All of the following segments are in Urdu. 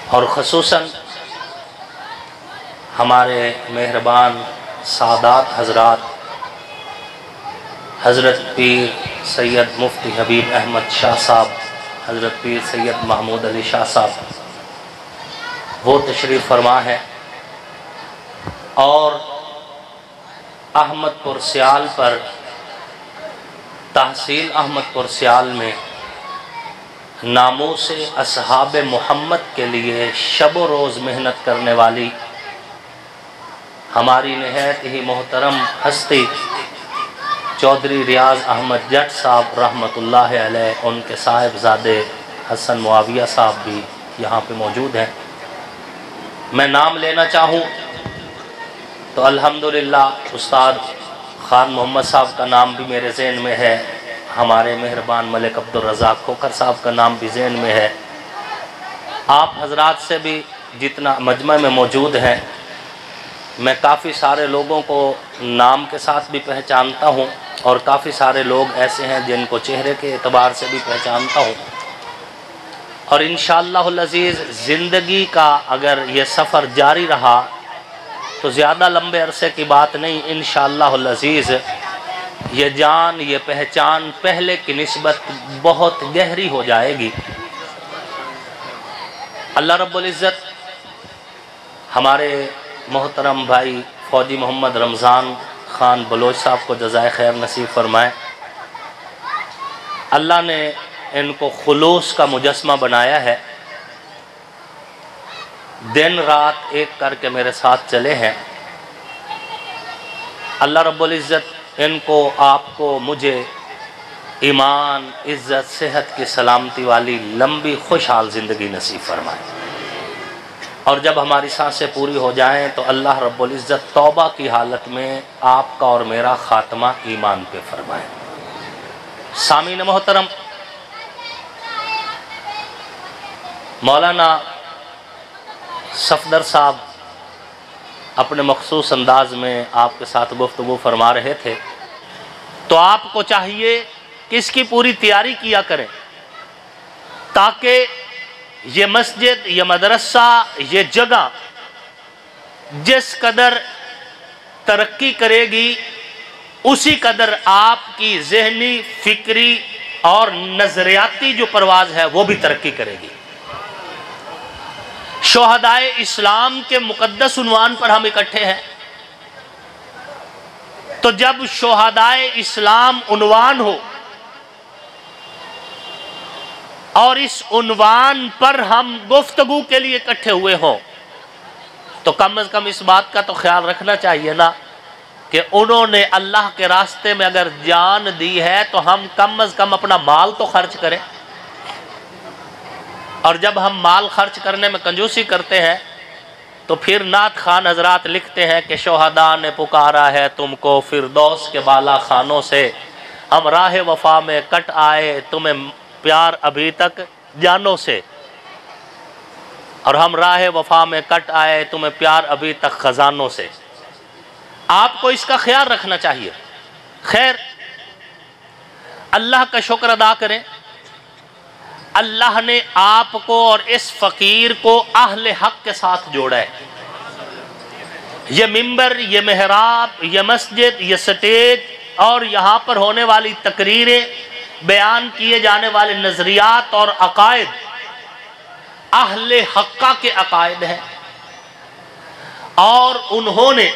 اور خصوصاً ہمارے مہربان سادات حضرات حضرت پیر سید مفتی حبیب احمد شاہ صاحب، حضرت پیر سید محمود علی شاہ صاحب، وہ تشریف فرما ہے اور احمد پور سیال پر تحصیل احمد پور سیال میں ناموس اصحاب محمد کے لیے شب و روز محنت کرنے والی ہماری نہایت ہی محترم ہستی چودھری ریاض احمد جٹ صاحب رحمۃ اللہ علیہ، ان کے صاحبزادے حسن معاویہ صاحب بھی یہاں پہ موجود ہیں۔ میں نام لینا چاہوں تو الحمدللہ استاد خان محمد صاحب کا نام بھی میرے ذہن میں ہے، ہمارے مہربان ملک عبدالرزاق کھوکھر صاحب کا نام بھی ذہن میں ہے، آپ حضرات سے بھی جتنا مجمع میں موجود ہیں میں کافی سارے لوگوں کو نام کے ساتھ بھی پہچانتا ہوں اور کافی سارے لوگ ایسے ہیں جن کو چہرے کے اعتبار سے بھی پہچانتا ہوں، اور انشاءاللہ العزیز زندگی کا اگر یہ سفر جاری رہا تو زیادہ لمبے عرصے کی بات نہیں، انشاءاللہ العزیز یہ جان یہ پہچان پہلے کی نسبت بہت گہری ہو جائے گی۔ اللہ رب العزت ہمارے محترم بھائی فوجی محمد رمضان خان بلوچ صاحب کو جزائے خیر نصیب فرمائے۔ اللہ نے ان کو خلوص کا مجسمہ بنایا ہے، دن رات ایک کر کے میرے ساتھ چلے ہیں۔ اللہ رب العزت ان کو آپ کو مجھے ایمان عزت صحت کی سلامتی والی لمبی خوشحال زندگی نصیب فرمائے، اور جب ہماری سانسیں پوری ہو جائیں تو اللہ رب العزت توبہ کی حالت میں آپ کا اور میرا خاتمہ ایمان پہ فرمائے۔ سامعین محترم، مولانا صفدر صاحب اپنے مخصوص انداز میں آپ کے ساتھ گفتگو فرما رہے تھے، تو آپ کو چاہیے کہ اس کی پوری تیاری کیا کریں تاکہ یہ مسجد، یہ مدرسہ، یہ جگہ جس قدر ترقی کرے گی اسی قدر آپ کی ذہنی، فکری اور نظریاتی جو پرواز ہے وہ بھی ترقی کرے گی۔ شہدائے اسلام کے مقدس عنوان پر ہم اکٹھے ہیں، تو جب شہدائے اسلام عنوان ہو اور اس عنوان پر ہم گفتگو کے لیے اکٹھے ہوئے ہوں تو کم از کم اس بات کا تو خیال رکھنا چاہیے نا کہ انہوں نے اللہ کے راستے میں اگر جان دی ہے تو ہم کم از کم اپنا مال تو خرچ کریں، اور جب ہم مال خرچ کرنے میں کنجوسی کرتے ہیں تو پھر نعت خان حضرات لکھتے ہیں کہ شہداء نے پکارا ہے تم کو فردوس کے بالا خانوں سے، ہم راہ وفا میں کٹ آئے تمہیں پیار ابھی تک جانوں سے، اور ہم راہ وفا میں کٹ آئے تمہیں پیار ابھی تک خزانوں سے۔ آپ کو اس کا خیال رکھنا چاہیے۔ خیر، اللہ کا شکر ادا کریں، اللہ نے آپ کو اور اس فقیر کو اہل حق کے ساتھ جوڑا ہے۔ یہ ممبر، یہ محراب، یہ مسجد، یہ سٹیج اور یہاں پر ہونے والی تقریریں، بیان کیے جانے والے نظریات اور عقائد اہل حقہ کے عقائد ہیں، اور انہوں نے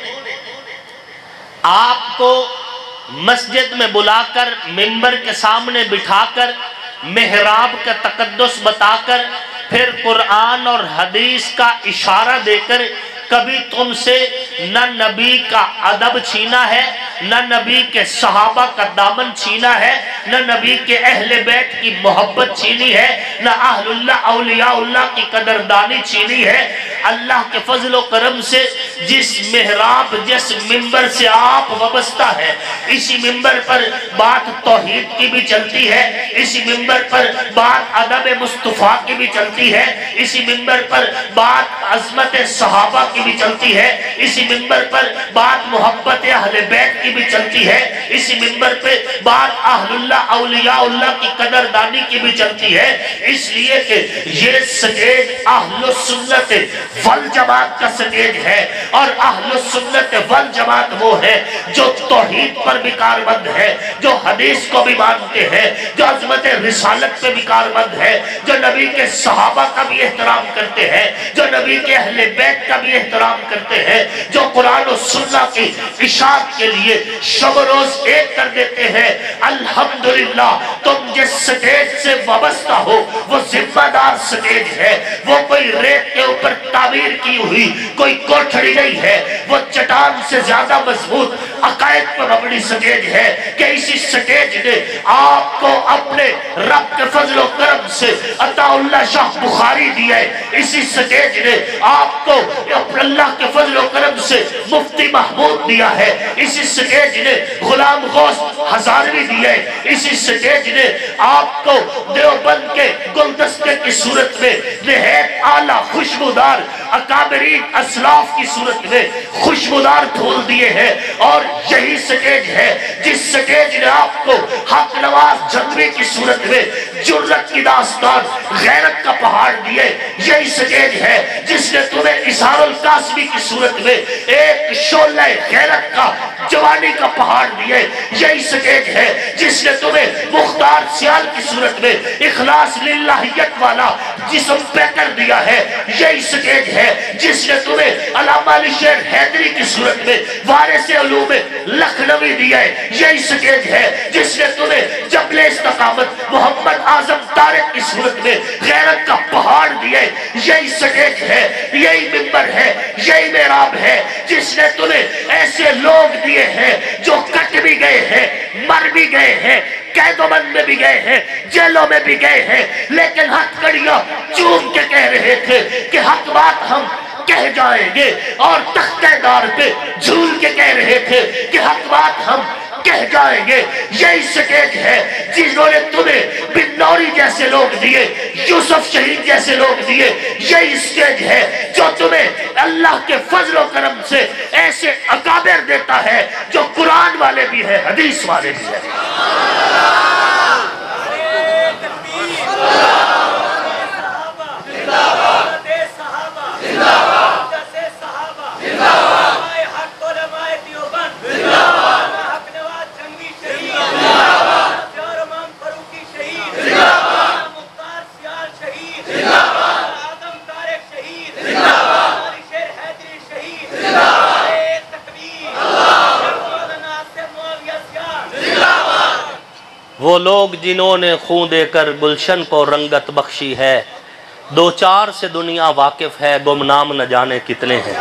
آپ کو مسجد میں بلا کر، ممبر کے سامنے بٹھا کر، محراب کا تقدس بتا کر، پھر قرآن اور حدیث کا اشارہ دے کر کبھی تم سے نہ نبی کا ادب چھینا ہے، نہ نبی کے صحابہ کا دامن چھینا ہے، نہ نبی کے اہل بیت کی محبت چھینی ہے، نہ اہل اللہ اولیاء اللہ کی قدردانی چھینی ہے، اللہ کے فضل و کرم سے جس محراب جس ممبر سے آپ وابستہ ہے، اسی ممبر پر بات توحید کی بھی چلتی ہے، اسی ممبر پر بات ادب مصطفیٰ کی بھی چلتی ہے، اسی ممبر پر بات عظمت صحابہ کی بھی چلتی ہے، اسی ممبر پر بات محبت اہل بیت کی بھی چلتی ہے، اسی ممبر پہ بات اہل اللہ اولیاء اللہ کی قدردانی کی بھی چلتی ہے، اس لیے کہ یہ سٹیج اہل السنت والجماعت کا سٹیج ہے، اور اہل السنت والجماعت وہ ہے جو توحید پر بھی کاربند ہے، جو حدیث کو بھی مانتے ہیں، جو عظمت رسالت پہ بھی کاربند ہے، جو نبی کے صحابہ کا بھی احترام کرتے ہیں، جو نبی کے اہل بیت کا بھی احترام کرتے ہیں، جو قرآن و سنت کی اشاعت کے لیے شب و روز ایک کر دیتے ہیں۔ الحمدللہ تم جس سٹیج سے وابستہ ہو وہ ذمہ دار سٹیج ہے، وہ کوئی ریت کے اوپر تعمیر کی ہوئی کوئی کوٹھڑی نہیں ہے، وہ چٹان سے زیادہ مضبوط عقائد پر مبنی سٹیج ہے کہ اسی سٹیج نے آپ کو اپنے رب کے فضل و کرم سے عطا اللہ شاہ بخاری دیا ہے، اسی سٹیج نے آپ کو اللہ کے فضل و کرم سے مفتی محمود دیا ہے، اسی سٹیج نے غلام غوث ہزاروی دیا ہے، اسی سٹیج نے آپ کو دیوبند کے گلدستے کی صورت میں نہایت اعلیٰ خوشبودار اکابرین اسلاف کی صورت میں خوشبودار پھول دیے ہیں، اور یہی سٹیج ہے جس سٹیج نے آپ کو حق نواز جنوی کی صورت میں جرت کی داستان غیرت کا پہاڑ دیے، یہی سٹیج ہے جس نے تمہیں اسحار القاسمی کی صورت میں ایک شعلہ غیرت کا جوانی کا پہاڑ دیے، یہی سٹیج ہے جس نے تمہیں مختار سیال کی صورت میں اخلاص للہیت والا جسم پہ کر دیا ہے، یہی سٹیج ہے جس نے تمہیں علامہ علی شیر حیدری کی صورت میں وارث علوم لکھنوی دیا ہے، یہی سٹیج ہے جس نے تمہیں جبل استقامت محمد اعظم طارق کی صورت میں غیرت کا پہاڑ دیا ہے، یہی سٹیج ہے، یہی ممبر ہے، یہی محراب ہے جس نے تمہیں ایسے لوگ دیے ہیں جو کٹ بھی گئے ہیں، مر بھی گئے ہیں، قید و بند میں بھی گئے ہیں، جیلوں میں بھی گئے ہیں، لیکن ہتھ کڑیاں چوم کے کہہ رہے تھے کہ حق بات ہم کہہ جائیں گے، اور تختہ دار پہ جھول کے کہہ رہے تھے کہ حق بات ہم کہہ جائیں گے۔ یہی سٹیج ہے جنہوں نے تمہیں بن نوری جیسے لوگ دیے، یوسف شہید جیسے لوگ دیے، یہی سٹیج ہے جو تمہیں اللہ کے فضل و کرم سے ایسے اکابر دیتا ہے جو قرآن والے بھی ہیں، حدیث والے بھی ہیں۔ وہ لوگ جنہوں نے خون دے کر گلشن کو رنگت بخشی ہے، دو چار سے دنیا واقف ہے، گمنام نہ جانے کتنے ہیں۔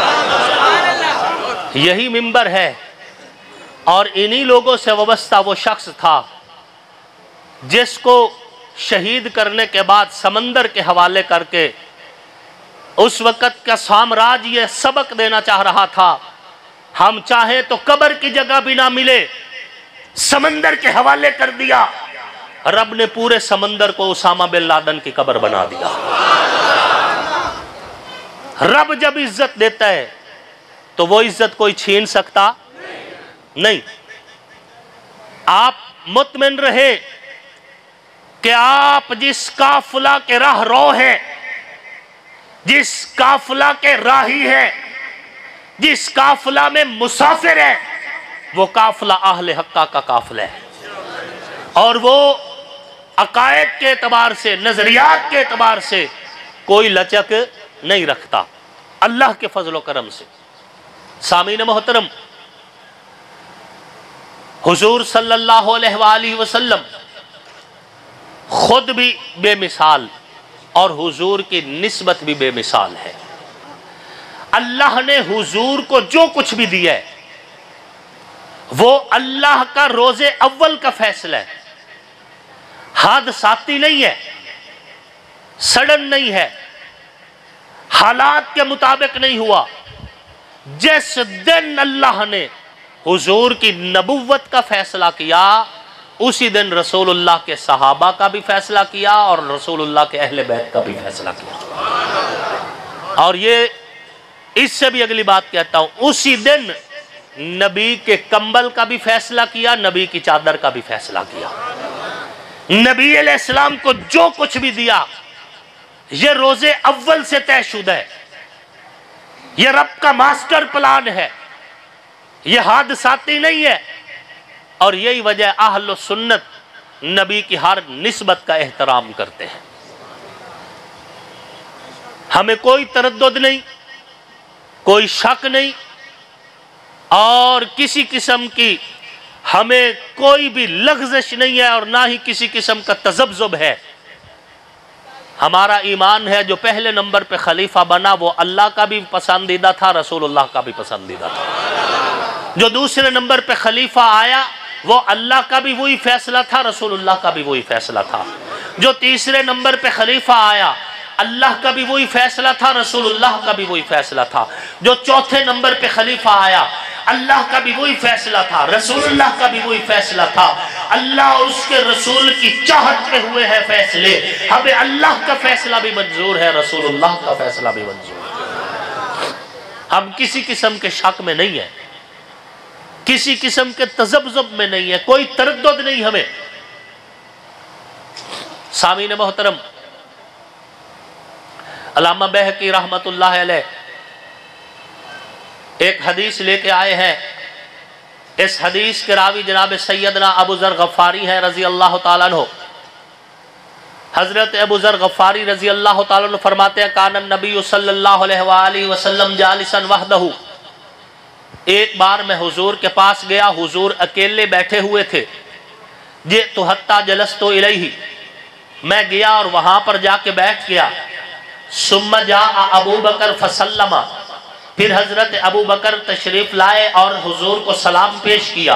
یہی ممبر ہے، اور انہی لوگوں سے وابستہ وہ شخص تھا جس کو شہید کرنے کے بعد سمندر کے حوالے کر کے اس وقت کا سامراج یہ سبق دینا چاہ رہا تھا، ہم چاہیں تو قبر کی جگہ بھی نہ ملے، سمندر کے حوالے کر دیا، رب نے پورے سمندر کو اسامہ بن لادن کی قبر بنا دیا۔ رب جب عزت دیتا ہے تو وہ عزت کوئی چھین سکتا نہیں۔ آپ مطمئن رہے کہ آپ جس قافلہ کے راہ رو ہیں، جس قافلہ کے راہی ہیں، جس قافلہ میں مسافر ہیں، وہ قافلہ اہل حقہ کا قافلہ ہے، اور وہ عقائد کے اعتبار سے، نظریات کے اعتبار سے کوئی لچک نہیں رکھتا، اللہ کے فضل و کرم سے۔ سامعین محترم، حضور صلی اللہ علیہ وآلہ وسلم خود بھی بے مثال اور حضور کی نسبت بھی بے مثال ہے۔ اللہ نے حضور کو جو کچھ بھی دیا ہے وہ اللہ کا روز اول کا فیصلہ ہے، حادثاتی نہیں ہے، سڈن نہیں ہے، حالات کے مطابق نہیں ہوا. جس دن اللہ نے حضور کی نبوت کا فیصلہ کیا اسی دن رسول اللہ کے صحابہ کا بھی فیصلہ کیا اور رسول اللہ کے اہل بیت کا بھی فیصلہ کیا. اور یہ اس سے بھی اگلی بات کہتا ہوں، اسی دن نبی کے کمبل کا بھی فیصلہ کیا، نبی کی چادر کا بھی فیصلہ کیا. نبی علیہ السلام کو جو کچھ بھی دیا یہ روز اول سے طے شدہ ہے، یہ رب کا ماسٹر پلان ہے، یہ حادثاتی نہیں ہے. اور یہی وجہ اہل و سنت نبی کی ہر نسبت کا احترام کرتے ہیں. ہمیں کوئی تردد نہیں، کوئی شک نہیں، اور کسی قسم کی ہمیں کوئی بھی لغزش نہیں ہے اور نہ ہی کسی قسم کا تذبذب ہے. ہمارا ایمان ہے جو پہلے نمبر پہ خلیفہ بنا وہ اللہ کا بھی پسندیدہ تھا، رسول اللہ کا بھی پسندیدہ تھا. جو دوسرے نمبر پہ خلیفہ آیا وہ اللہ کا بھی وہی فیصلہ تھا، رسول اللہ کا بھی وہی فیصلہ تھا. جو تیسرے نمبر پہ خلیفہ آیا اللہ کا بھی وہی فیصلہ تھا، رسول اللہ کا بھی وہی فیصلہ تھا. جو چوتھے نمبر پہ خلیفہ آیا اللہ کا بھی وہی فیصلہ تھا، رسول اللہ کا بھی وہی فیصلہ تھا. اللہ اور اس کے رسول کی چاہت پہ ہوئے ہیں فیصلے. ہمیں اللہ کا فیصلہ بھی منظور ہے، رسول اللہ کا فیصلہ بھی منظور ہے. ہم کسی قسم کے شک میں نہیں ہیں، کسی قسم کے تذبذب میں نہیں ہے، کوئی تردد نہیں ہمیں. سامعین محترم، علامہ بہقی رحمت اللہ علیہ ایک حدیث لے کے آئے ہیں. اس حدیث کے راوی جناب سیدنا ابو ذر غفاری ہیں رضی اللہ تعالیٰ عنہ. حضرت ابو ذر غفاری رضی اللہ تعالیٰ عنہ فرماتے ہیں کان النبی صلی اللہ علیہ وآلہ وسلم جالسا وحدہ. ایک بار میں حضور کے پاس گیا، حضور اکیلے بیٹھے ہوئے تھے. جئت حتی جلست الیہ، میں گیا اور وہاں پر جا کے بیٹھ گیا. ثم جاء ابو بکر فسلم، پھر حضرت ابو بکر تشریف لائے اور حضور کو سلام پیش کیا.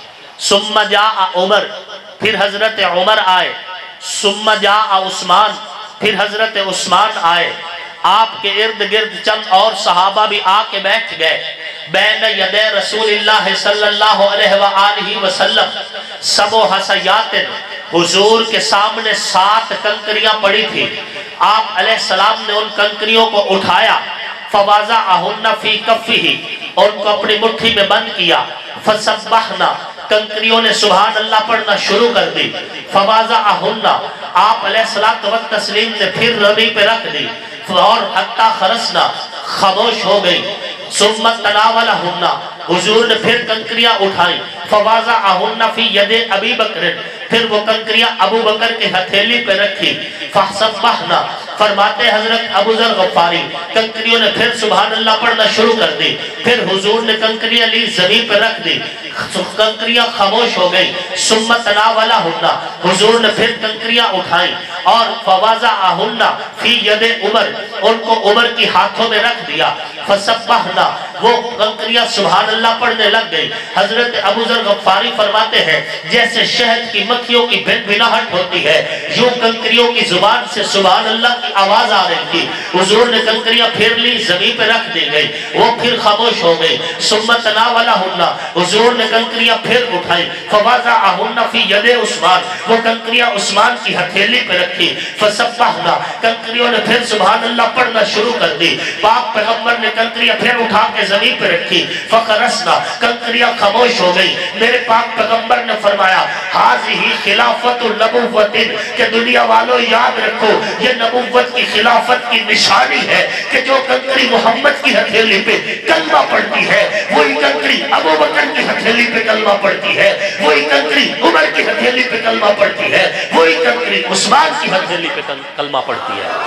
ثم جاء عمر، پھر حضرت عمر آئے. ثم جاء عثمان، پھر حضرت عثمان آئے. آپ کے ارد گرد چند اور صحابہ بھی آ کے بیٹھ گئے. بین یدی رسول اللہ صلی اللہ علیہ وآلہ وسلم سبع حصیات، حضور کے سامنے 7 کنکریاں پڑی تھی. آپ علیہ السلام نے ان کنکریوں کو اٹھایا. فوضعہن فی کفہ، ان کو اپنی مٹھی میں بند کیا. فسبحنا، کنکریوں نے سبحان اللہ پڑھنا شروع کر دی. فوضعہن، آپ علیہ السلام نے پھر رمی پہ رکھ دی. اور حتی خرسنا، خاموش ہو گئی. ثم تناولہن، حضور نے پھر کنکریاں اٹھائیں. فوضعہن فی ید ابی بکر، پھر وہ کنکریاں ابو بکر کے ہتھیلی پہ رکھی. فسبحنا، فرماتے حضرت ابو ذر غفاری کنکریوں نے پھر سبحان اللہ پڑھنا شروع کر دی. پھر حضور نے کنکریاں لی زمین پہ رکھ دی، کنکریاں خاموش ہو گئی. ثم تناولہن، حضور نے پھر کنکریاں اٹھائیں اور فوضعہن فی ید عمر، ان کو عمر کی ہاتھوں میں رکھ دیا. فسبحنا، وہ کنکریاں سبحان اللہ پڑھنے لگ گئی. حضرت ابو ذر غفاری فرماتے ہیں جیسے شہد کی مکھیوں کی بھن بھناہٹ ہوتی ہے یوں کنکریوں کی زبان سے سبحان اللہ کی آواز آ رہی تھی. حضور نے کنکریاں پھر لی، زمین پہ رکھ دی گئی، وہ پھر خاموش ہو گئی. ثم تناولہن، حضور نے کنکریاں پھر اٹھائی. فوضعہن فی ید عثمان، وہ کنکریاں عثمان کی ہتھیلی پہ رکھی. فسبحنا، کنکریوں نے پھر سبحان اللہ پڑھنا شروع کر دی. پاک پیغمبر نے کنکریاں پھر اٹھا کے زمین پہ رکھی. فقرسنا، کنکریاں خاموش ہو گئی. میرے پاک پیغمبر نے فرمایا ہذہ خلافت النبوت، کہ دنیا والوں یاد رکھو یہ نبوت کی خلافت کی نشانی ہے کہ جو کنکری محمد کی ہتھیلی پہ کلمہ پڑھتی ہے وہی کنکری ابو بکر کی ہتھیلی پہ کلمہ پڑھتی ہے، وہی کنکری عمر کی ہتھیلی پہ کلمہ پڑھتی ہے، وہی کنکری عثمان کی ہتھیلی پہ کلمہ پڑھتی ہے.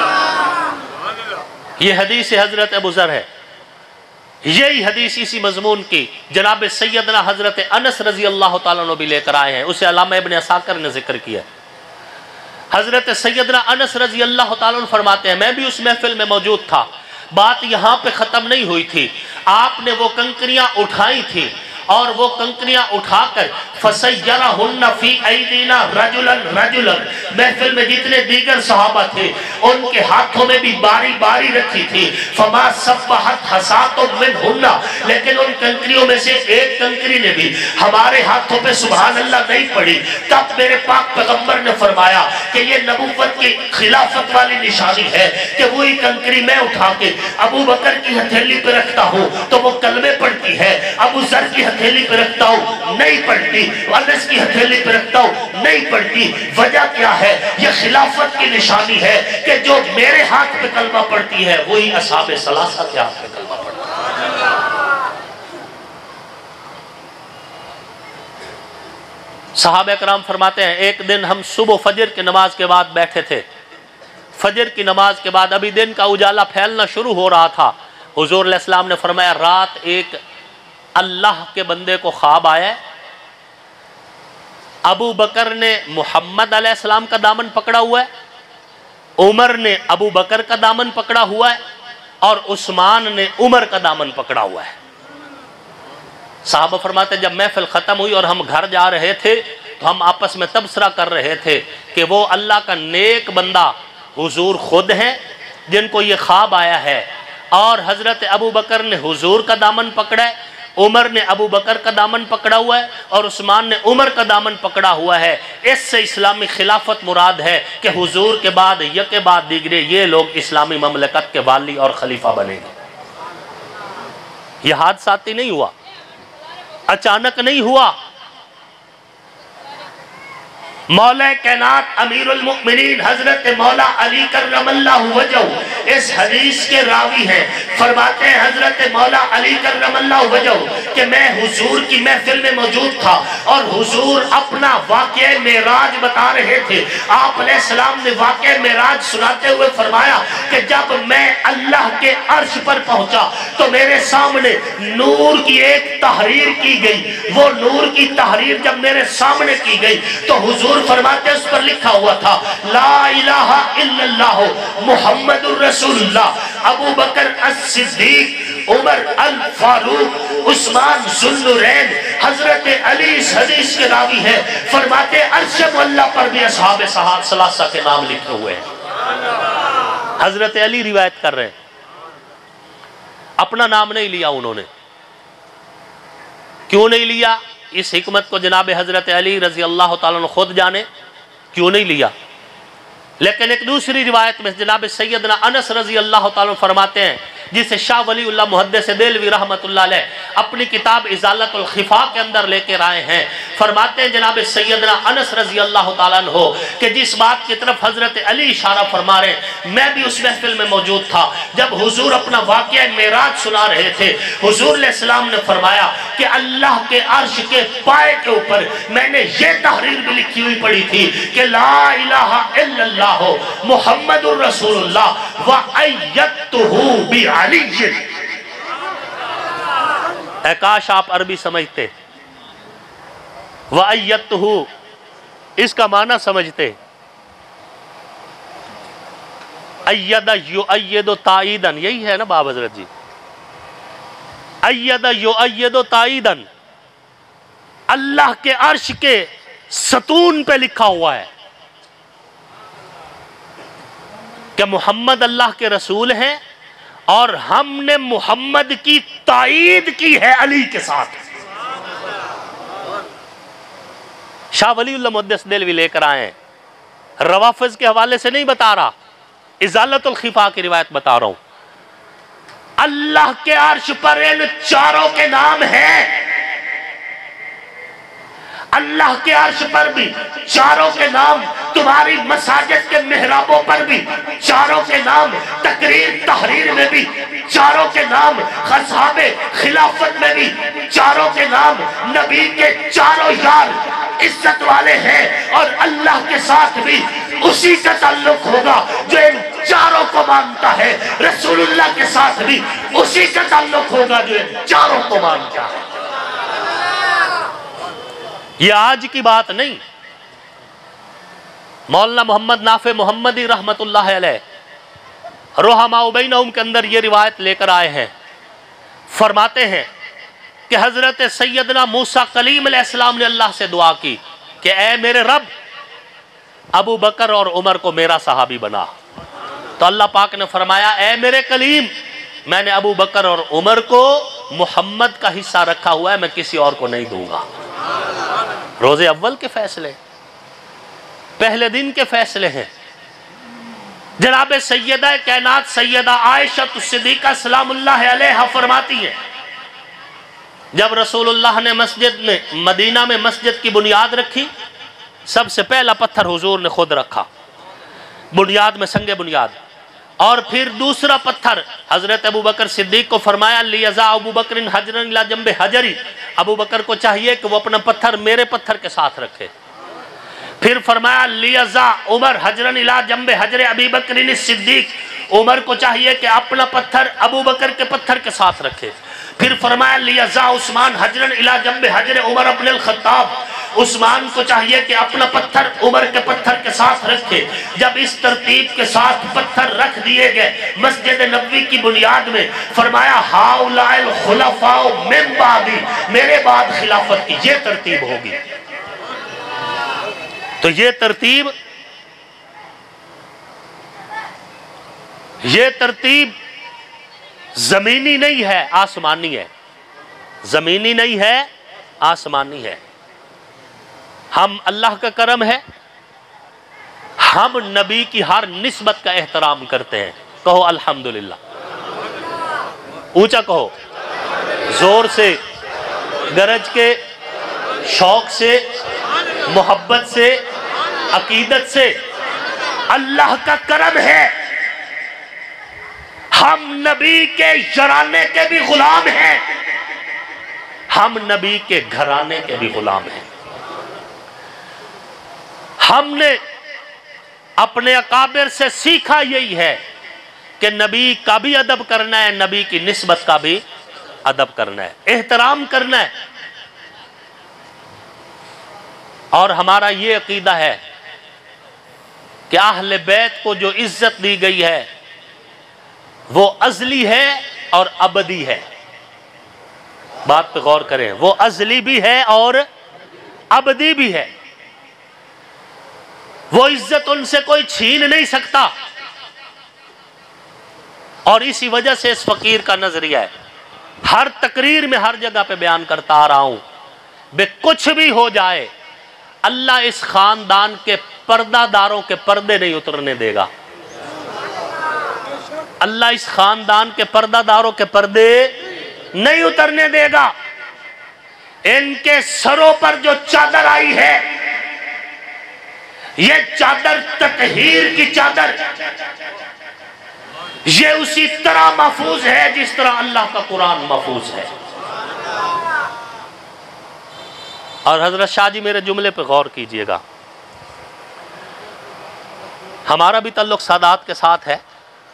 یہ حدیث حضرت ابو ذر ہے. یہی حدیث اسی مضمون کی جناب سیدنا حضرت انس رضی اللہ تعالیٰ عنہ بھی لے کر آئے ہیں. اسے علامہ ابن عساکر نے ذکر کیا. حضرت سیدنا انس رضی اللہ تعالیٰ عنہ فرماتے ہیں میں بھی اس محفل میں موجود تھا. بات یہاں پہ ختم نہیں ہوئی تھی. آپ نے وہ کنکریاں اٹھائی تھی اور وہ کنکریاں اٹھا کر فَسَيَّرَهُنَّ فِي أَيْدِينَا رَجُلًا رَجُلًا، محفل میں جتنے دیگر صحابہ تھے ان کے ہاتھوں میں بھی باری باری رکھی تھی. فَمَا سَبَّحَتْ حَسَاتٌ مِّنْهُنَّ، لیکن ان کنکریوں میں سے ایک کنکری نے بھی ہمارے ہاتھوں پہ سبحان اللہ نہیں پڑی. تب میرے پاک پیغمبر نے فرمایا کہ یہ نبوت کی خلافت والی نشانی ہے کہ وہی کنکری میں اٹھا کے ابو بکر کی ہتھیلی پہ رکھتا ہوں تو وہ کلمے پڑھتی ہے، ابو ذر کی ہتھیلی پہ رکھتا ہوں نہیں پڑھتی، انس کی ہتھیلی پہ رکھتا ہوں نہیں پڑھتی. وجہ کیا ہے؟ یہ خلافت کی نشانی ہے کہ جو میرے ہاتھ پہ کلمہ پڑھتی ہے وہی اصحاب ثلاثہ کے ہاتھ پہ کلمہ پڑھتی ہے. صحابہ کرام فرماتے ہیں ایک دن ہم صبح فجر کی نماز کے بعد بیٹھے تھے. فجر کی نماز کے بعد ابھی دن کا اجالا پھیلنا شروع ہو رہا تھا. حضور علیہ السلام نے فرمایا رات ایک اللہ کے بندے کو خواب آیا ہے، ابو بکر نے محمد علیہ السلام کا دامن پکڑا ہوا ہے، عمر نے ابو بکر کا دامن پکڑا ہوا ہے، اور عثمان نے عمر کا دامن پکڑا ہوا ہے. صحابہ فرماتے ہیں جب محفل ختم ہوئی اور ہم گھر جا رہے تھے تو ہم آپس میں تبصرہ کر رہے تھے کہ وہ اللہ کا نیک بندہ حضور خود ہیں جن کو یہ خواب آیا ہے، اور حضرت ابو بکر نے حضور کا دامن پکڑا ہے، عمر نے ابو بکر کا دامن پکڑا ہوا ہے، اور عثمان نے عمر کا دامن پکڑا ہوا ہے. اس سے اسلامی خلافت مراد ہے کہ حضور کے بعد یکے بعد دیگرے یہ لوگ اسلامی مملکت کے والی اور خلیفہ بنے گے. یہ حادثاتی نہیں ہوا، اچانک نہیں ہوا. مولا کائنات امیر المؤمنین حضرت مولا علی کرم اللہ وجہہ اس حدیث کے راوی ہیں. فرماتے ہیں حضرت مولا علی کرم اللہ وجہہ کہ میں حضور کی محفل میں موجود تھا اور حضور اپنا واقعہ معراج بتا رہے تھے. آپ علیہ السلام نے واقعہ معراج سناتے ہوئے فرمایا کہ جب میں اللہ کے عرش پر پہنچا تو میرے سامنے نور کی ایک تحریر کی گئی. وہ نور کی تحریر جب میرے سامنے کی گئی تو حضور فرماتے اس پر لکھا ہوا تھا لا الہ الا اللہ محمد الرسول اللہ. ابو بکر الصدیق، عمر الفاروق، عثمان ذو النورین، حضرت علی اس حدیث کے راوی ہیں. فرماتے عرش معلیٰ پر بھی اصحاب ثلاثہ کے نام لکھے ہوئے ہیں. حضرت علی روایت کر رہے ہیں، اپنا نام نہیں لیا انہوں نے. کیوں نہیں لیا؟ اس حکمت کو جناب حضرت علی رضی اللہ تعالیٰ عنہ خود جانے کیوں نہیں لیا. لیکن ایک دوسری روایت میں جناب سیدنا انس رضی اللہ تعالیٰ عنہ فرماتے ہیں جسے شاہ ولی اللہ محدث دہلوی رحمت اللہ علیہ اپنی کتاب ازالت الخفا کے اندر لے کے آئے ہیں. فرماتے ہیں جناب سیدنا انس رضی اللہ تعالیٰ عنہ کہ جس بات کی طرف حضرت علی اشارہ فرما رہے ہیں میں بھی اس محفل میں موجود تھا جب حضور اپنا واقعہ معراج سنا رہے تھے. حضور علیہ السلام نے فرمایا کہ اللہ کے عرش کے پائے کے اوپر میں نے یہ تحریر بھی لکھی ہوئی پڑی تھی کہ لا الہ الا اللہ محمد الرسول اللہ وَأَيَّدْتُهُ بِعَلِيٍّ. اے کاش آپ عربی سمجھتے، وَأَيَّدْتُهُ اس کا معنی سمجھتے. اَيَّدَ يُؤَيِّدُ تَائِيدًا، یہی ہے نا باب حضرت جی. اَيَّدَ يُؤَيِّدُ تَائِيدًا، اللہ کے عرش کے ستون پہ لکھا ہوا ہے کہ محمد اللہ کے رسول ہیں اور ہم نے محمد کی تائید کی ہے علی کے ساتھ. شاہ ولی اللہ محدث دہلوی لے کر آئے ہیں، روافظ کے حوالے سے نہیں بتا رہا، ازالت الخفا کی روایت بتا رہا ہوں. اللہ کے عرش پر ان چاروں کے نام ہیں. اللہ کے عرش پر بھی چاروں کے نام، تمہاری مساجد کے محرابوں پر بھی چاروں کے نام، تقریر تحریر میں بھی چاروں کے نام، اصحاب خلافت میں بھی چاروں کے نام. نبی کے چاروں یار عزت والے ہیں اور اللہ کے ساتھ بھی اسی کا تعلق ہوگا جو ان چاروں کو مانتا ہے. رسول اللہ کے ساتھ بھی اسی کا تعلق ہوگا جو ان چاروں کو مانتا ہے. یہ آج کی بات نہیں. مولانا محمد نافع محمدی رحمت اللہ علیہ رحماء بینہم کے اندر یہ روایت لے کر آئے ہیں. فرماتے ہیں کہ حضرت سیدنا موسیٰ کلیم علیہ السلام نے اللہ سے دعا کی کہ اے میرے رب ابو بکر اور عمر کو میرا صحابی بنا. تو اللہ پاک نے فرمایا اے میرے کلیم میں نے ابو بکر اور عمر کو محمد کا حصہ رکھا ہوا ہے، میں کسی اور کو نہیں دوں گا. روزے اول کے فیصلے، پہلے دن کے فیصلے ہیں. جناب سیدہ کائنات سیدہ عائشہ صدیقہ سلام اللہ علیہا فرماتی ہیں جب رسول اللہ نے مدینہ میں مسجد کی بنیاد رکھی، سب سے پہلا پتھر حضور نے خود رکھا بنیاد میں، سنگ بنیاد. اور پھر دوسرا پتھر حضرت ابو بکر صدیق کو فرمایا لیزا ابو بکر حجرا الی جنب حجری، ابو بکر کو چاہیے کہ وہ اپنا پتھر میرے پتھر کے ساتھ رکھے. پھر فرمایا لیزا عمر حجرا الی جنب حجر ابی بکر الصدیق، عمر کو چاہیے کہ اپنا پتھر ابو بکر کے پتھر کے ساتھ رکھے. پھر فرمایا لیزا عثمان حجرا الی جنب حجر عمر ابن الخطاب، عثمان کو چاہیے کہ اپنا پتھر عمر کے پتھر کے ساتھ رکھے. جب اس ترتیب کے ساتھ پتھر رکھ دیے گئے مسجد نبوی کی بنیاد میں، فرمایا ہؤلاء الخلفاء من بعدی، میرے بعد خلافت کی یہ ترتیب ہوگی. تو یہ ترتیب زمینی نہیں ہے، آسمانی ہے. زمینی نہیں ہے، آسمانی ہے. ہم اللہ کا کرم ہے، ہم نبی کی ہر نسبت کا احترام کرتے ہیں. کہو الحمدللہ، اونچا کہو، زور سے، گرج کے، شوق سے، محبت سے، عقیدت سے. اللہ کا کرم ہے ہم نبی کے یارانے کے بھی غلام ہیں، ہم نبی کے گھرانے کے بھی غلام ہیں. ہم نے اپنے اکابر سے سیکھا یہی ہے کہ نبی کا بھی ادب کرنا ہے، نبی کی نسبت کا بھی ادب کرنا ہے، احترام کرنا ہے. اور ہمارا یہ عقیدہ ہے کہ اہل بیت کو جو عزت دی گئی ہے وہ ازلی ہے اور ابدی ہے. بات پہ غور کریں، وہ ازلی بھی ہے اور ابدی بھی ہے. وہ عزت ان سے کوئی چھین نہیں سکتا. اور اسی وجہ سے اس فقیر کا نظریہ ہے، ہر تقریر میں ہر جگہ پہ بیان کرتا آ رہا ہوں، بے کچھ بھی ہو جائے اللہ اس خاندان کے پردہ داروں کے پردے نہیں اترنے دے گا. اللہ اس خاندان کے پردہ داروں کے پردے نہیں اترنے دے گا. ان کے سروں پر جو چادر آئی ہے یہ چادر تطہیر کی چادر، یہ اسی طرح محفوظ ہے جس طرح اللہ کا قرآن محفوظ ہے. اور حضرت شاہ جی میرے جملے پہ غور کیجئے گا، ہمارا بھی تعلق سادات کے ساتھ ہے،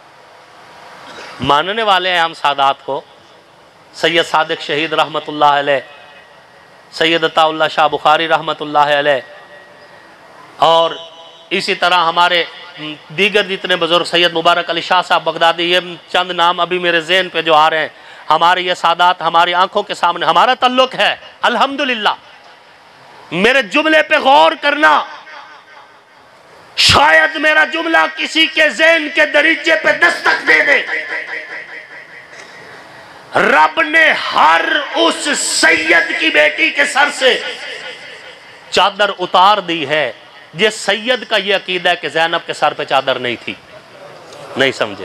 ماننے والے ہیں ہم سادات کو. سید صادق شہید رحمت اللہ علیہ، سید عطا اللہ شاہ بخاری رحمت اللہ علیہ، اور اسی طرح ہمارے دیگر جتنے بزرگ، سید مبارک علی شاہ صاحب بغدادی، یہ چند نام ابھی میرے ذہن پہ جو آ رہے ہیں، ہمارے یہ سادات ہماری آنکھوں کے سامنے ہمارا تعلق ہے الحمدللہ. میرے جملے پہ غور کرنا، شاید میرا جملہ کسی کے ذہن کے دریچے پہ دستک دے دے. رب نے ہر اس سید کی بیٹی کے سر سے چادر اتار دی ہے جس سید کا یہ عقیدہ ہے کہ زینب کے سر پہ چادر نہیں تھی. نہیں سمجھے؟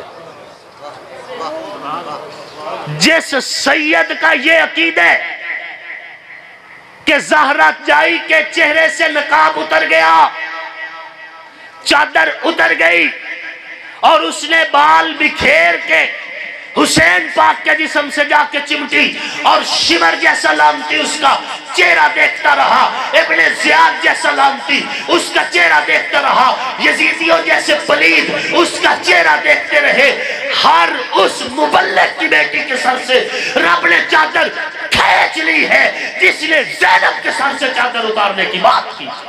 جس سید کا یہ عقیدہ ہے کہ زہرا جائی کے چہرے سے نقاب اتر گیا، چادر اتر گئی، اور اس نے بال بکھیر کے حسین پاک کے جسم سے جا کے چمٹی اور شمر جیسا لامتی اس کا چہرہ دیکھتا رہا، ابن زیاد جیسا لامتی اس کا چہرہ دیکھتا رہا، یزیدیوں جیسے پلید اس کا چہرہ دیکھتے رہے. ہر اس مبلغ کی بیٹی کے سر سے رب نے چادر کھینچ لی ہے جس نے زینب کے سر سے چادر اتارنے کی بات کی.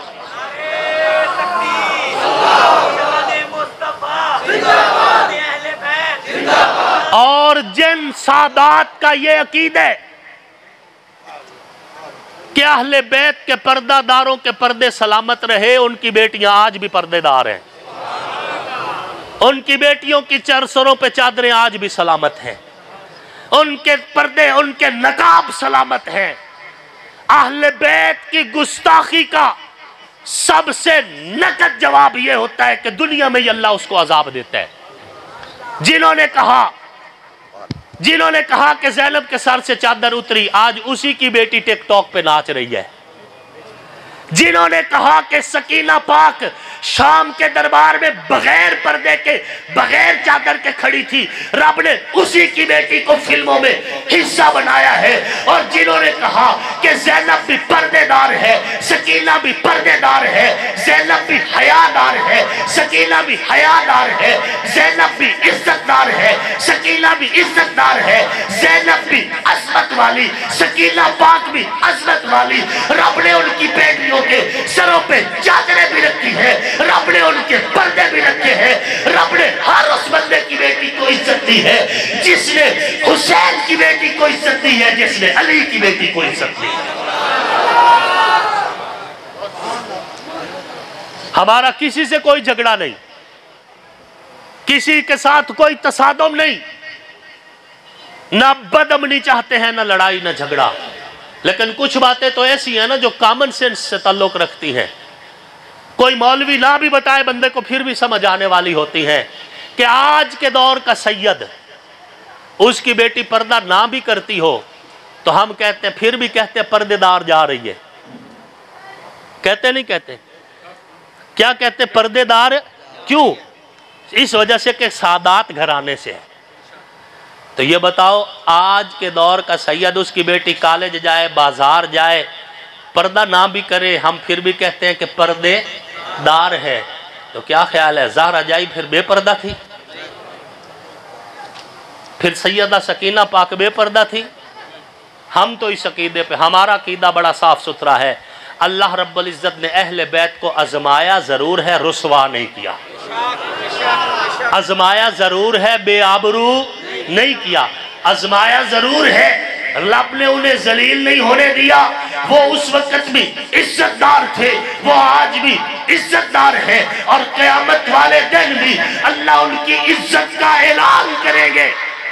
اور جن سادات کا یہ عقیدہ ہے کہ اہل بیت کے پردہ داروں کے پردے سلامت رہے، ان کی بیٹیاں آج بھی پردے دار ہیں، ان کی بیٹیوں کی سروں پہ چادریں آج بھی سلامت ہیں، ان کے پردے، ان کے نقاب سلامت ہیں۔ اہل بیت کی گستاخی کا سب سے نقد جواب یہ ہوتا ہے کہ دنیا میں اللہ اس کو عذاب دیتا ہے۔ جنہوں نے کہا کہ زینب کے سر سے چادر اتری، آج اسی کی بیٹی ٹک ٹاک پہ ناچ رہی ہے۔ جنہوں نے کہا کہ سکینہ پاک شام کے دربار میں بغیر پردے کے، بغیر چادر کے کھڑی تھی، رب نے اسی کی بیٹی کو فلموں میں حصہ بنایا ہے۔ اور جنہوں نے کہا کہ زینب بھی پردے دار ہے، سکینہ بھی پردے دار ہے، زینب بھی حیا دار ہے، سکینہ بھی حیا دار ہے، زینب بھی عزت دار ہے، سکینہ بھی عزت دار ہے، زینب بھی عظمت والی، سکینہ پاک بھی عظمت والی، رب نے ان کی بیٹیوں کے سروں پہ چادریں بھی رکھی ہیں، رب نے ان کے پردے بھی رکھے ہیں، رب نے ہر اس بندے کی بیٹی کو عزت دی ہے جس نے حسین کی بیٹی کو عزت دی ہے، جس نے علی کی بیٹی کو عزت دی ہے۔ ہمارا کسی سے کوئی جھگڑا نہیں، کسی کے ساتھ کوئی تصادم نہیں، نہ بدامنی چاہتے ہیں، نہ لڑائی، نہ جھگڑا، لیکن کچھ باتیں تو ایسی ہیں نا جو کامن سینس سے تعلق رکھتی ہیں، کوئی مولوی نہ بھی بتائے بندے کو پھر بھی سمجھ آنے والی ہوتی ہے کہ آج کے دور کا سید، اس کی بیٹی پردہ نہ بھی کرتی ہو تو ہم کہتے ہیں، پھر بھی کہتے ہیں پردے دار جا رہی ہے، کہتے نہیں کہتے؟ کیا کہتے پردے دار؟ کیوں؟ اس وجہ سے کہ سادات گھرانے سے ہے۔ تو یہ بتاؤ، آج کے دور کا سید، اس کی بیٹی کالج جائے، بازار جائے، پردہ نہ بھی کرے، ہم پھر بھی کہتے ہیں کہ پردے دار ہے۔ تو کیا خیال ہے، زہرا جائی پھر بے پردہ تھی؟ پھر سیدہ سکینہ پاک بے پردہ تھی؟ ہم تو اس عقیدے پہ، ہمارا عقیدہ بڑا صاف ستھرا ہے، اللہ رب العزت نے اہل بیت کو آزمایا ضرور ہے، رسوا نہیں کیا، آزمایا ضرور ہے، بے آبرو نہیں کیا، آزمایا ضرور ہے، رب نے انہیں ذلیل نہیں ہونے دیا۔ وہ اس وقت بھی عزت دار تھے، وہ آج بھی عزت دار ہیں، اور قیامت والے دن بھی اللہ ان کی عزت کا اعلان کریں گے۔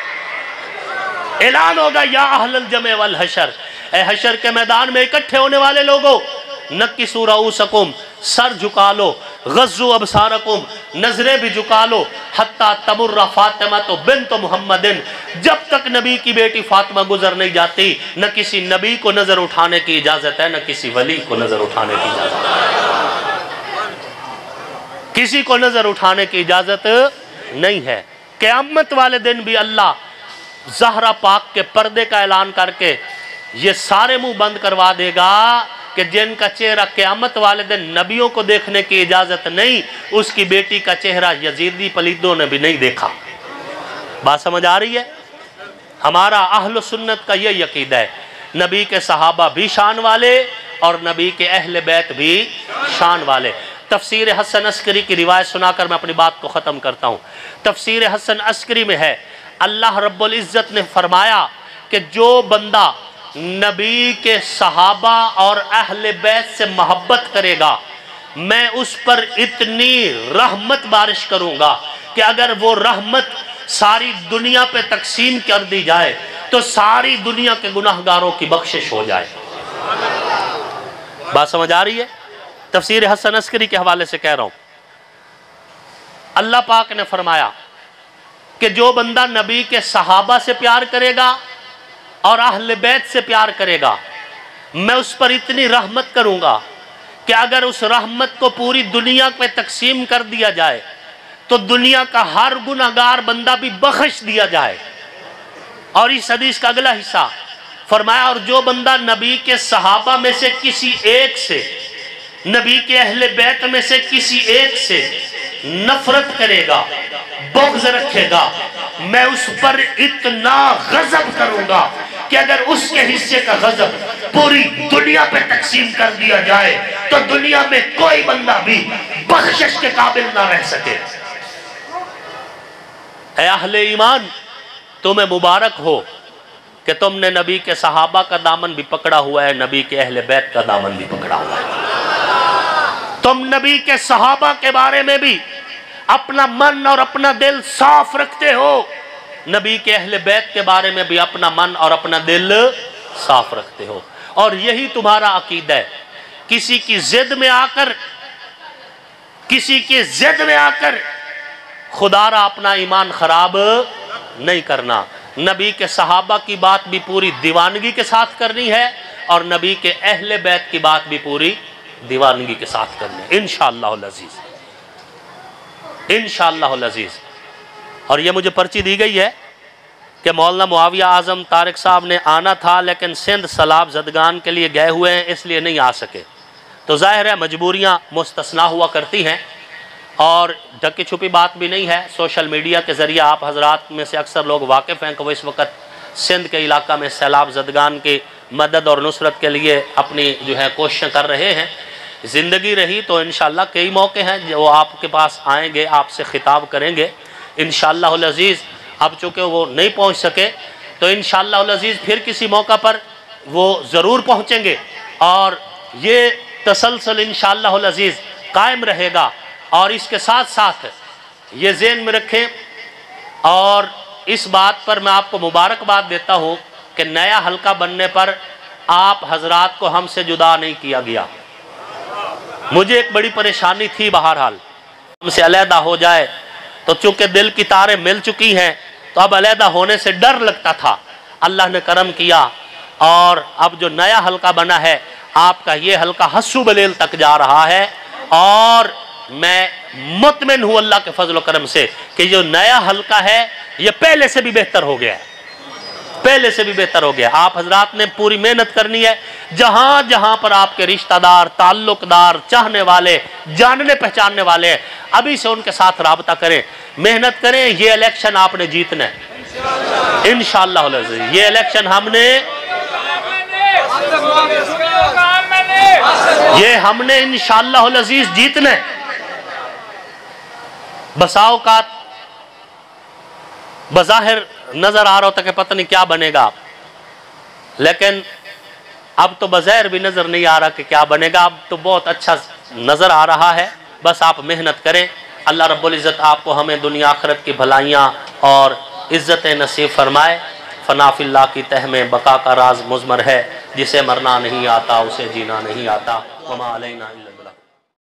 اعلان ہوگا، یا اہل الجمع والحشر، اے حشر کے میدان میں اکٹھے ہونے والے لوگوں، نکسوا رؤوسکم، سر جھکا لو، غضوا ابصارکم، نظریں بھی جھکا لو، حتی تمر فاطمہ بنت محمد، جب تک نبی کی بیٹی فاطمہ گزر نہیں جاتی، نہ کسی نبی کو نظر اٹھانے کی اجازت ہے، نہ کسی ولی کو نظر اٹھانے کی اجازت ہے، کسی کو نظر اٹھانے کی اجازت نہیں ہے۔ قیامت والے دن بھی اللہ زہرا پاک کے پردے کا اعلان کر کے یہ سارے منہ بند کروا دے گا کہ جن کا چہرہ قیامت والے دن نبیوں کو دیکھنے کی اجازت نہیں، اس کی بیٹی کا چہرہ یزیدی پلیدوں نے بھی نہیں دیکھا۔ بات سمجھ آ رہی ہے؟ ہمارا اہل سنت کا یہ عقیدہ ہے، نبی کے صحابہ بھی شان والے اور نبی کے اہل بیت بھی شان والے۔ تفسیر حسن عسکری کی روایت سنا کر میں اپنی بات کو ختم کرتا ہوں۔ تفسیر حسن عسکری میں ہے، اللہ رب العزت نے فرمایا کہ جو بندہ نبی کے صحابہ اور اہل بیت سے محبت کرے گا، میں اس پر اتنی رحمت بارش کروں گا کہ اگر وہ رحمت ساری دنیا پہ تقسیم کر دی جائے تو ساری دنیا کے گناہگاروں کی بخشش ہو جائے۔ بات سمجھ آ رہی ہے؟ تفسیر حسن عسکری کے حوالے سے کہہ رہا ہوں۔ اللہ پاک نے فرمایا کہ جو بندہ نبی کے صحابہ سے پیار کرے گا اور اہل بیت سے پیار کرے گا، میں اس پر اتنی رحمت کروں گا کہ اگر اس رحمت کو پوری دنیا پہ تقسیم کر دیا جائے تو دنیا کا ہر گناہگار بندہ بھی بخش دیا جائے۔ اور اس حدیث کا اگلا حصہ فرمایا، اور جو بندہ نبی کے صحابہ میں سے کسی ایک سے، نبی کے اہل بیت میں سے کسی ایک سے نفرت کرے گا، بغض رکھے گا، میں اس پر اتنا غضب کروں گا کہ اگر اس کے حصے کا غضب پوری دنیا پہ تقسیم کر دیا جائے تو دنیا میں کوئی بندہ بھی بخشش کے قابل نہ رہ سکے۔ اے اہل ایمان، تمہیں مبارک ہو کہ تم نے نبی کے صحابہ کا دامن بھی پکڑا ہوا ہے، نبی کے اہل بیت کا دامن بھی پکڑا ہوا ہے۔ تم نبی کے صحابہ کے بارے میں بھی اپنا من اور اپنا دل صاف رکھتے ہو، نبی کے اہل بیت کے بارے میں بھی اپنا من اور اپنا دل صاف رکھتے ہو، اور یہی تمہارا عقیدہ ہے۔ کسی کی ضد میں آ کر خدا را اپنا ایمان خراب نہیں کرنا۔ نبی کے صحابہ کی بات بھی پوری دیوانگی کے ساتھ کرنی ہے، اور نبی کے اہل بیت کی بات بھی پوری دیوانگی کے ساتھ کرنی ہے، انشاءاللہ العزیز، انشاءاللہ العزیز۔ اور یہ مجھے پرچی دی گئی ہے کہ مولانا معاویہ اعظم طارق صاحب نے آنا تھا، لیکن سندھ سیلاب زدگان کے لیے گئے ہوئے ہیں، اس لیے نہیں آ سکے۔ تو ظاہر ہے مجبوریاں مستثنیٰ ہوا کرتی ہیں، اور ڈھکی چھپی بات بھی نہیں ہے۔ سوشل میڈیا کے ذریعے آپ حضرات میں سے اکثر لوگ واقف ہیں کہ وہ اس وقت سندھ کے علاقہ میں سیلاب زدگان کی مدد اور نصرت کے لیے اپنی جو ہے کوششیں کر رہے ہیں۔ زندگی رہی تو انشاءاللہ کئی موقع ہیں جو آپ کے پاس آئیں گے، آپ سے خطاب کریں گے انشاءاللہ العزیز۔ اب چونکہ وہ نہیں پہنچ سکے تو انشاءاللہ العزیز پھر کسی موقع پر وہ ضرور پہنچیں گے، اور یہ تسلسل انشاءاللہ العزیز قائم رہے گا۔ اور اس کے ساتھ ساتھ یہ ذہن میں رکھیں، اور اس بات پر میں آپ کو مبارکباد دیتا ہوں کہ نیا حلقہ بننے پر آپ حضرات کو ہم سے جدا نہیں کیا گیا۔ مجھے ایک بڑی پریشانی تھی، بہرحال ہم سے علیحدہ ہو جائے تو چونکہ دل کی تاریں مل چکی ہیں تو اب علیحدہ ہونے سے ڈر لگتا تھا۔ اللہ نے کرم کیا، اور اب جو نیا حلقہ بنا ہے آپ کا یہ حلقہ حسو بلیل تک جا رہا ہے، اور میں مطمئن ہوں اللہ کے فضل و کرم سے کہ جو نیا حلقہ ہے یہ پہلے سے بھی بہتر ہو گیا ہے، پہلے سے بھی بہتر ہو گیا۔ آپ حضرات نے پوری محنت کرنی ہے، جہاں جہاں پر آپ کے رشتہ دار، تعلق دار، چاہنے والے، جاننے پہچاننے والے ہیں، ابھی سے ان کے ساتھ رابطہ کریں، محنت کریں۔ یہ الیکشن آپ نے جیتنا ہے انشاءاللہ العزیز، یہ الیکشن ہم نے انشاءاللہ العزیز جیتنا ہے۔ بسا اوقات بظاہر نظر آ رہا ہوتا کہ پتہ نہیں کیا بنے گا، لیکن اب تو بظاہر بھی نظر نہیں آ رہا کہ کیا بنے گا، اب تو بہت اچھا نظر آ رہا ہے۔ بس آپ محنت کریں، اللہ رب العزت آپ کو ہمیں دنیا آخرت کی بھلائیاں اور عزت نصیب فرمائے۔ فنا فی اللہ کی تہ میں بقا کا راز مضمر ہے، جسے مرنا نہیں آتا اسے جینا نہیں آتا۔ وما علینا الا